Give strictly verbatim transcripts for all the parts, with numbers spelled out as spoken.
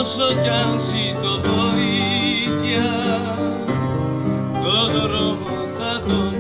όσο κι αν ζητώ βοήθεια, το δρόμο θα τον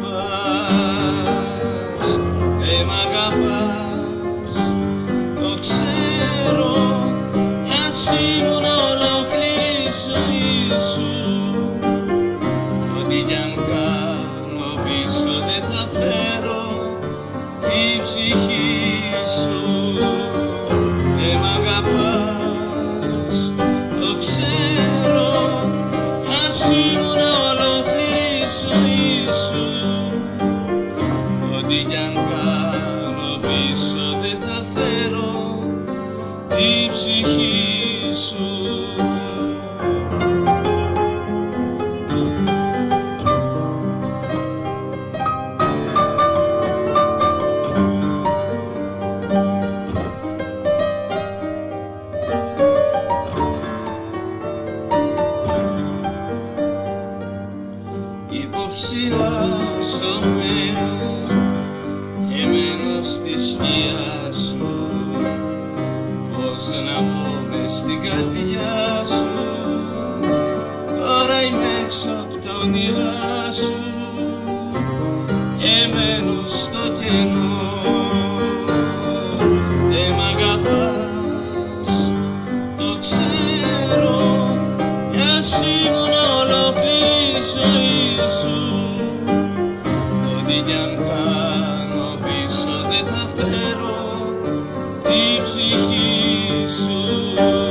πας. Ε, μ' αγαπάς, το ξέρω, μιας ήμουν ολόκληρη ζωή σου. Ό,τι κι αν κάνω πίσω δεν θα φέρω τη ψυχή σου. Ε, μ' αγαπάς, το ξέρω, μιας ήμουν ολόκληρη ζωή σου. Ό,τι κι αν κάνω πίσω δεν θα φέρω τη ψυχή σου. Υποψιάζομαι και μένω στη σκιά σου, πώς να βγω μες στην καρδιά σου. Τώρα είμαι έξω απ' τα όνειρά σου και μένω στο κενό. Δεν μ' αγαπάς, το ξέρω, μιας ήμουν ολόκληρη ζωή σου. Ό,τι κι αν κάνω πίσω δεν θα φέρω τη ψυχή σου.